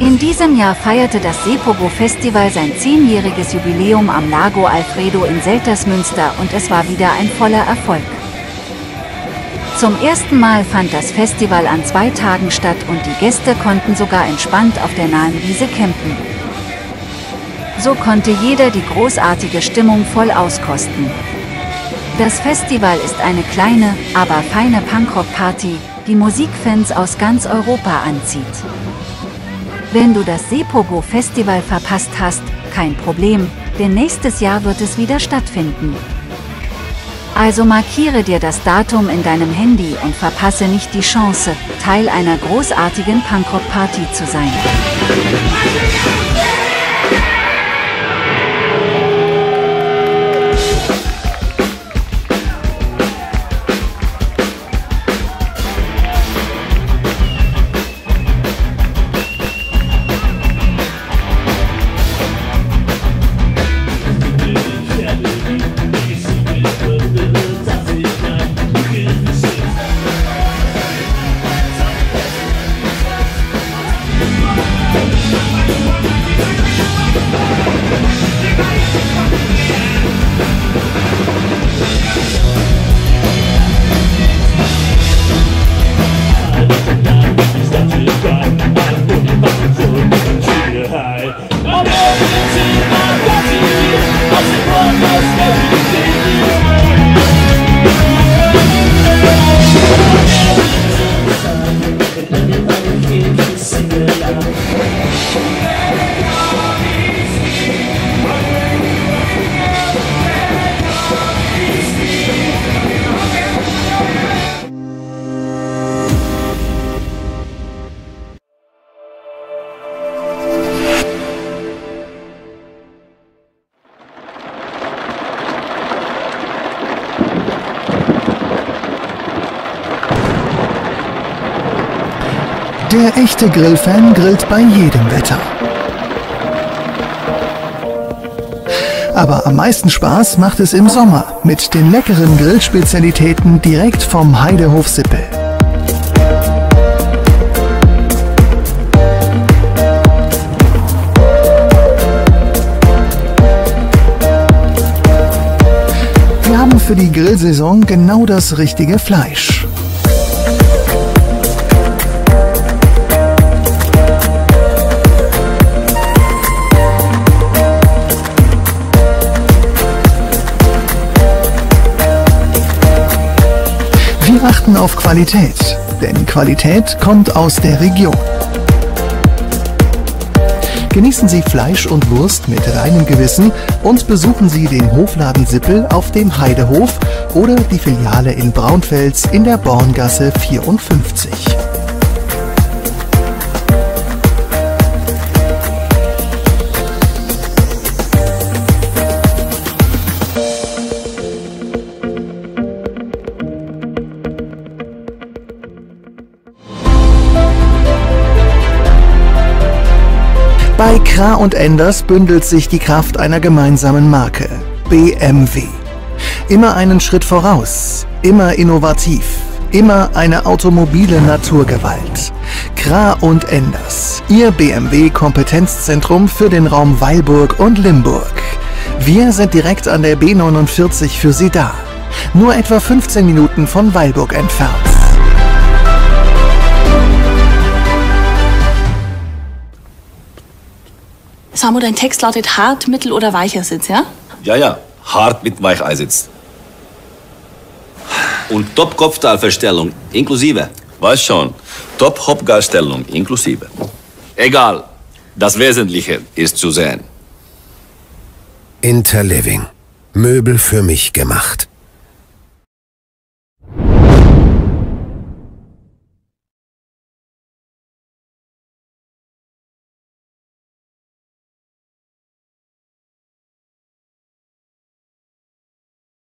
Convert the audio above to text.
In diesem Jahr feierte das Sepogo Festival sein 10-jähriges Jubiläum am Lago Alfredo in Seltersmünster und es war wieder ein voller Erfolg. Zum ersten Mal fand das Festival an 2 Tagen statt und die Gäste konnten sogar entspannt auf der nahen Wiese campen. So konnte jeder die großartige Stimmung voll auskosten. Das Festival ist eine kleine, aber feine Punkrock-Party, die Musikfans aus ganz Europa anzieht. Wenn du das Sepogo Festival verpasst hast, kein Problem, denn nächstes Jahr wird es wieder stattfinden. Also markiere dir das Datum in deinem Handy und verpasse nicht die Chance, Teil einer großartigen Punkrock-Party zu sein. Der echte Grillfan grillt bei jedem Wetter. Aber am meisten Spaß macht es im Sommer mit den leckeren Grillspezialitäten direkt vom Heidehof Sippel. Wir haben für die Grillsaison genau das richtige Fleisch. Wir achten auf Qualität, denn Qualität kommt aus der Region. Genießen Sie Fleisch und Wurst mit reinem Gewissen und besuchen Sie den Hofladen Sippel auf dem Heidehof oder die Filiale in Braunfels in der Borngasse 54. Bei Kra & Enders bündelt sich die Kraft einer gemeinsamen Marke, BMW. Immer einen Schritt voraus, immer innovativ, immer eine automobile Naturgewalt. Kra & Enders, Ihr BMW-Kompetenzzentrum für den Raum Weilburg und Limburg. Wir sind direkt an der B49 für Sie da, nur etwa 15 Minuten von Weilburg entfernt. Samu, dein Text lautet hart, mittel- oder weicher Sitz, ja? Ja, hart mit Weicheisitz. Und Top-Kopfteilverstellung inklusive. Weiß schon, Top-Hopgarstellung inklusive. Egal, das Wesentliche ist zu sehen. Interliving. Möbel für mich gemacht.